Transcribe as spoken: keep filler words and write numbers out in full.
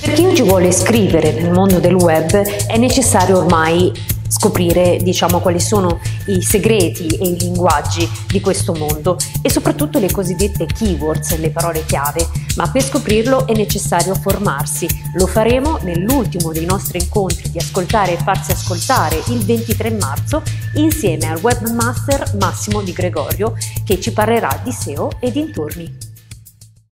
Per chi oggi vuole scrivere nel mondo del web è necessario ormai scoprire, diciamo, quali sono i segreti e i linguaggi di questo mondo e soprattutto le cosiddette keywords, le parole chiave, ma per scoprirlo è necessario formarsi. Lo faremo nell'ultimo dei nostri incontri di Ascoltare e farsi ascoltare il ventitré marzo insieme al webmaster Massimo Di Gregorio, che ci parlerà di S E O e dintorni.